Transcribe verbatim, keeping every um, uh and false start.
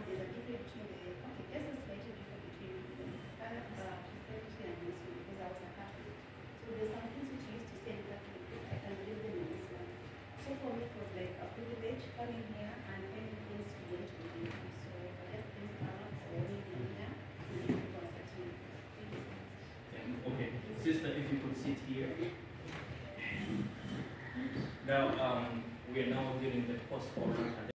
there's a difference between the, okay, there's a slight difference between uh, Christianity and Muslim because I was a Catholic. So there's some things which you used to say in Catholic, I can believe them in Islam. So for me, it was like a privilege coming here and finding things to learn to believe. So I just thank Allah for me being here to be able to accept me. Yeah, okay, sister, if you could sit here. Now, um, we are now during the post-corona